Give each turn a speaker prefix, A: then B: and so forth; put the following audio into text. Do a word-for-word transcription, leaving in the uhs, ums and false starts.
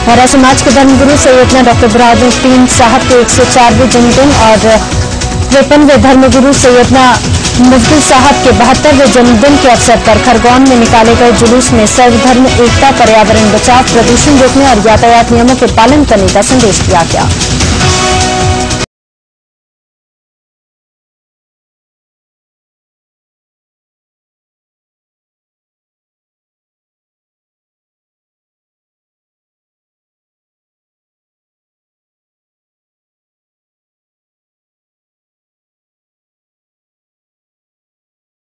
A: हरा समाज के धर्मगुरु सैयदना डॉक्टर बहाउद्दीन साहब के एक सौ चारवें जन्मदिन और तिरपनवें धर्मगुरु सैयदना मुफ्ती साहब के बहत्तरवें जन्मदिन के अवसर पर खरगोन में निकाले गए जुलूस में सर्वधर्म एकता, पर्यावरण बचाव, प्रदूषण रोकने और यातायात नियमों के पालन करने का संदेश दिया गया।